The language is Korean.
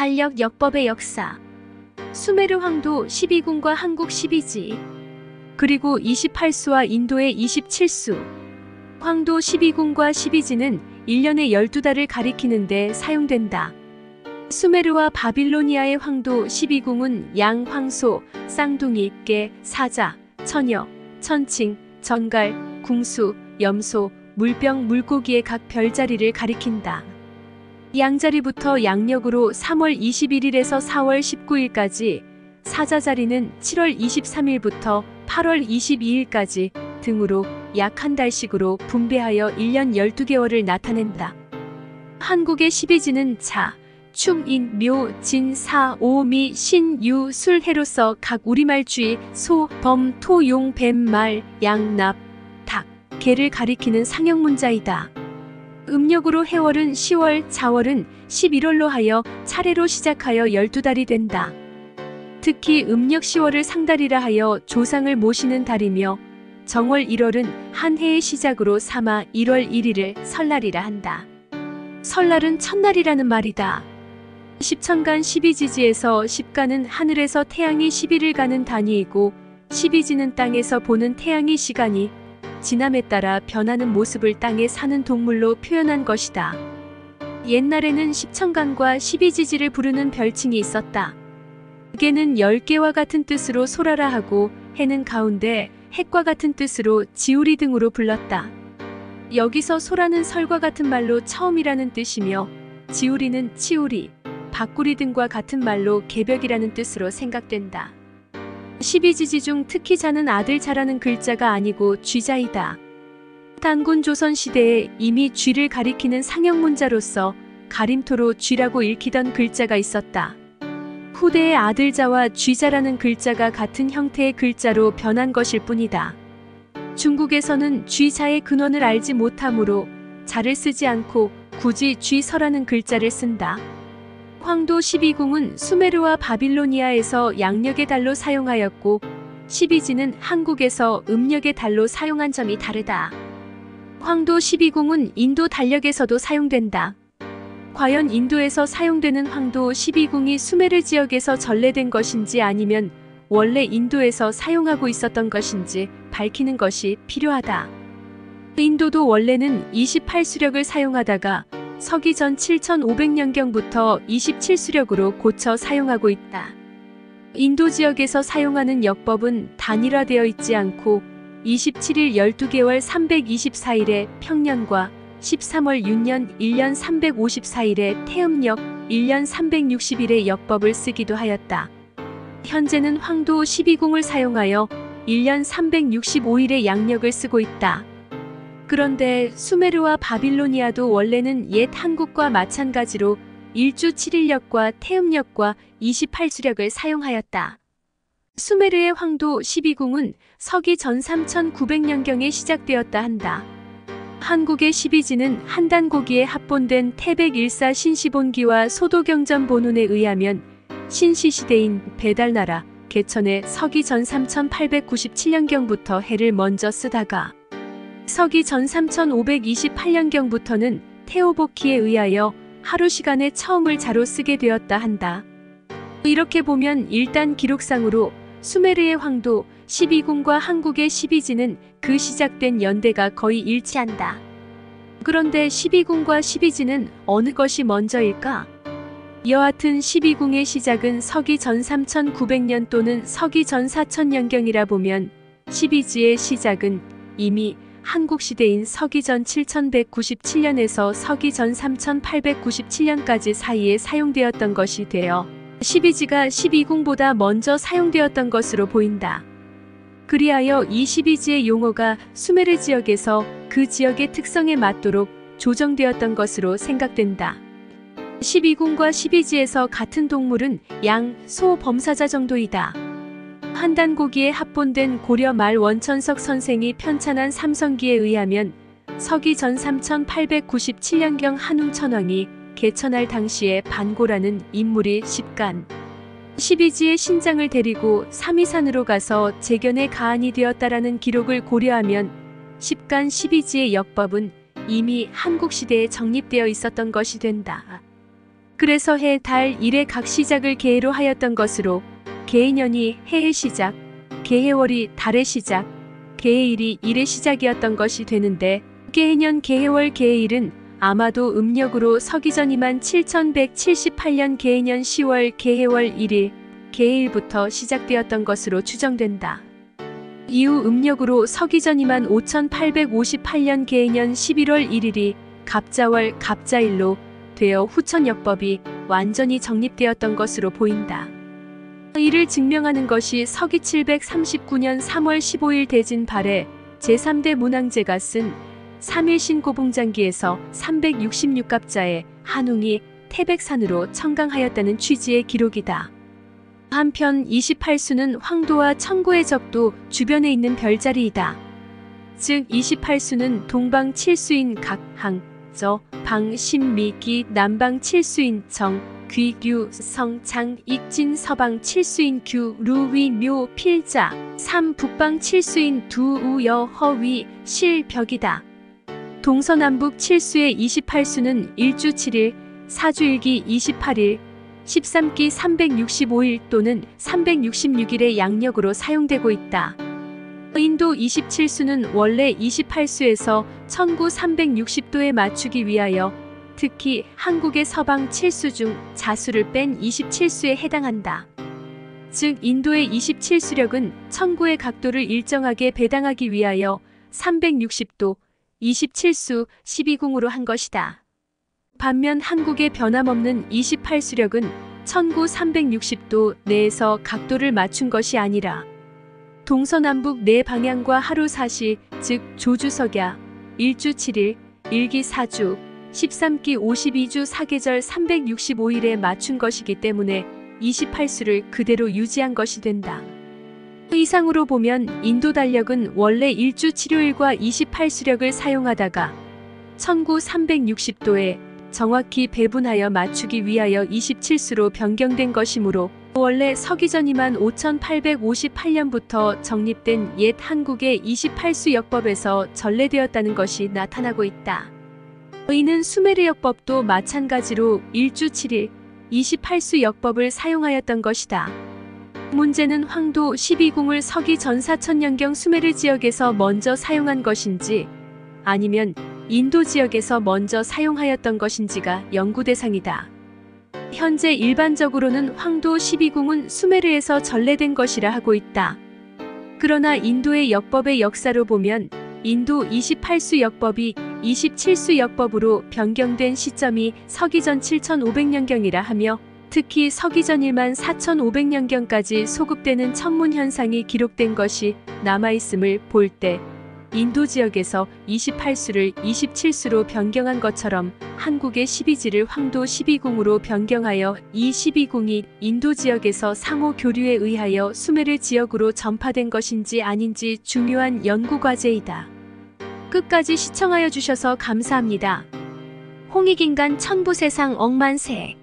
달력 역법의 역사. 수메르 황도 12궁과 한국 12지. 그리고 28수와 인도의 27수. 황도 12궁과 12지는 1년에 12달을 가리키는데 사용된다. 수메르와 바빌로니아의 황도 12궁은 양, 황소, 쌍둥이, 깨, 사자, 처녀, 천칭, 전갈, 궁수, 염소, 물병, 물고기의 각 별자리를 가리킨다. 양자리부터 양력으로 3월 21일에서 4월 19일까지, 사자자리는 7월 23일부터 8월 22일까지 등으로 약 한 달씩으로 분배하여 1년 12개월을 나타낸다. 한국의 12지는 자, 축, 인, 묘, 진, 사, 오, 미, 신, 유, 술, 해로서 각 우리말 쥐, 소, 범, 토, 용, 뱀, 말, 양, 납, 닭, 개를 가리키는 상형문자이다. 음력으로 해월은 10월, 자월은 11월로 하여 차례로 시작하여 12달이 된다. 특히 음력 10월을 상달이라 하여 조상을 모시는 달이며, 정월 1월은 한 해의 시작으로 삼아 1월 1일을 설날이라 한다. 설날은 첫날이라는 말이다. 십천간 12지지에서 십간은 하늘에서 태양이 10일을 가는 단위이고, 12지는 땅에서 보는 태양의 시간이 지남에 따라 변하는 모습을 땅에 사는 동물로 표현한 것이다. 옛날에는 십천간과 12지지를 부르는 별칭이 있었다. 개는 10개와 같은 뜻으로 소라라 하고, 해는 가운데 핵과 같은 뜻으로 지우리 등으로 불렀다. 여기서 소라는 설과 같은 말로 처음이라는 뜻이며, 지우리는 치우리, 바꾸리 등과 같은 말로 개벽이라는 뜻으로 생각된다. 12지지 중 특히 자는 아들 자라는 글자가 아니고 쥐자이다. 단군 조선 시대에 이미 쥐를 가리키는 상형문자로서 가림토로 쥐라고 읽히던 글자가 있었다. 후대의 아들자와 쥐자라는 글자가 같은 형태의 글자로 변한 것일 뿐이다. 중국에서는 쥐자의 근원을 알지 못하므로 자를 쓰지 않고 굳이 쥐서라는 글자를 쓴다. 황도 12궁은 수메르와 바빌로니아에서 양력의 달로 사용하였고, 12지는 한국에서 음력의 달로 사용한 점이 다르다. 황도 12궁은 인도 달력에서도 사용된다. 과연 인도에서 사용되는 황도 12궁이 수메르 지역에서 전래된 것인지 아니면 원래 인도에서 사용하고 있었던 것인지 밝히는 것이 필요하다. 인도도 원래는 28수력을 사용하다가 서기 전 7500년경부터 27수력으로 고쳐 사용하고 있다. 인도 지역에서 사용하는 역법은 단일화되어 있지 않고 27일 12개월 324일의 평년과 13월 6년 1년 354일의 태음력 1년 360일의 역법을 쓰기도 하였다. 현재는 황도 12궁을 사용하여 1년 365일의 양력을 쓰고 있다. 그런데 수메르와 바빌로니아도 원래는 옛 한국과 마찬가지로 일주 7일력과 태음력과 28수력을 사용하였다. 수메르의 황도 12궁은 서기 전 3900년경에 시작되었다 한다. 한국의 12지는 한단고기에 합본된 태백일사 신시본기와 소도경전 본운에 의하면 신시시대인 배달나라 개천의 서기 전 3897년경부터 해를 먼저 쓰다가 서기 전 3528년경부터는 태오보키에 의하여 하루 시간에 처음을 자로 쓰게 되었다 한다. 이렇게 보면 일단 기록상으로 수메르의 황도 12궁과 한국의 12지는 그 시작된 연대가 거의 일치한다. 그런데 12궁과 12지는 어느 것이 먼저일까? 여하튼 12궁의 시작은 서기 전 3900년 또는 서기 전 4000년경이라 보면 12지의 시작은 이미 한국 시대인 서기 전 7197년에서 서기 전 3897년까지 사이에 사용되었던 것이 되어 12지가 12궁보다 먼저 사용되었던 것으로 보인다. 그리하여 이 12지의 용어가 수메르 지역에서 그 지역의 특성에 맞도록 조정되었던 것으로 생각된다. 12궁과 12지에서 같은 동물은 양, 소, 범사자 정도이다. 한단고기에 합본된 고려 말 원천석 선생이 편찬한 삼성기에 의하면 서기 전 3897년경 한웅천왕이 개천할 당시에 반고라는 인물이 십간 12지의 신장을 데리고 삼위산으로 가서 재견의 가한이 되었다라는 기록을 고려하면 십간 12지의 역법은 이미 한국 시대에 정립되어 있었던 것이 된다. 그래서 해, 달, 일의 각 시작을 개해로 하였던 것으로 개해년이 해의 시작, 개해월이 달의 시작, 개해일이 일의 시작이었던 것이 되는데 개해년 개해월 개해일은 아마도 음력으로 서기전 2778년 개해년 10월 개해월 1일 개해일부터 시작되었던 것으로 추정된다. 이후 음력으로 서기전 5858년 개해년 11월 1일이 갑자월 갑자일로 되어 후천역법이 완전히 정립되었던 것으로 보인다. 이를 증명하는 것이 서기 739년 3월 15일 대진 발해 제3대 문왕제가 쓴 3일 신고봉장기에서 366갑자에 한웅이 태백산으로 청강하였다는 취지의 기록이다. 한편 28수는 황도와 천고의 적도 주변에 있는 별자리이다. 즉 28수는 동방 7수인 각, 항, 저, 방, 신, 미, 기, 남방 7수인 정, 귀, 류, 성, 장, 익진, 서방 7수인 규, 루, 위, 묘, 필자, 삼, 북방 7수인 두, 우, 여, 허, 위, 실, 벽이다. 동서남북 7수의 28수는 일주 7일, 사주일기 28일, 13기 365일 또는 366일의 양력으로 사용되고 있다. 인도 27수는 원래 28수에서 천구 360도에 맞추기 위하여 특히 한국의 서방 7수 중 자수를 뺀 27수에 해당한다. 즉 인도의 27수력은 천구의 각도를 일정하게 배당하기 위하여 360도, 27수 12궁으로 한 것이다. 반면 한국의 변함없는 28수력은 천구 360도 내에서 각도를 맞춘 것이 아니라 동서남북 네 방향과 하루 사시, 즉 조주석야, 일주 7일, 일기 4주, 13기 52주 사계절 365일에 맞춘 것이기 때문에 28수를 그대로 유지한 것이 된다. 이상으로 보면 인도 달력은 원래 일주 7요일과 28수력을 사용하다가 천구 360도에 정확히 배분하여 맞추기 위하여 27수로 변경된 것이므로 원래 서기전 5858년부터 정립된 옛 한국의 28수 역법에서 전래되었다는 것이 나타나고 있다. 이는 수메르 역법도 마찬가지로 일주 7일 28수 역법을 사용하였던 것이다. 문제는 황도 12궁을 서기 전 4000년경 수메르 지역에서 먼저 사용한 것인지 아니면 인도 지역에서 먼저 사용하였던 것인지가 연구 대상이다. 현재 일반적으로는 황도 12궁은 수메르에서 전래된 것이라 하고 있다. 그러나 인도의 역법의 역사로 보면 인도 28수 역법이 27수 역법으로 변경된 시점이 서기전 7500년경이라 하며 특히 서기전 14500년경까지 소급되는 천문 현상이 기록된 것이 남아있음을 볼 때 인도 지역에서 28수를 27수로 변경한 것처럼 한국의 12지를 황도 12궁으로 변경하여 이 12궁이 인도 지역에서 상호 교류에 의하여 수메르 지역으로 전파된 것인지 아닌지 중요한 연구 과제이다. 끝까지 시청하여 주셔서 감사합니다. 홍익인간 천부세상 억만세